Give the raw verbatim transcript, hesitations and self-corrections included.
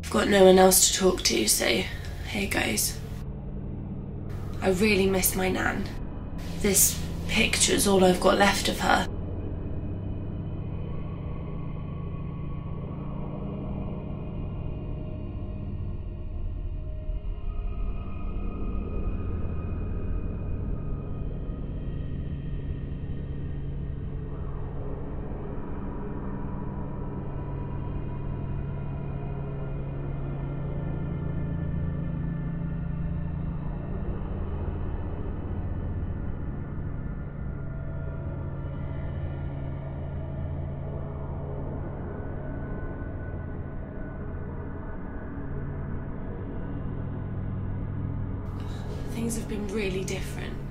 Got no one else to talk to, so here goes. I really miss my nan. This picture's all I've got left of her. Things have been really different.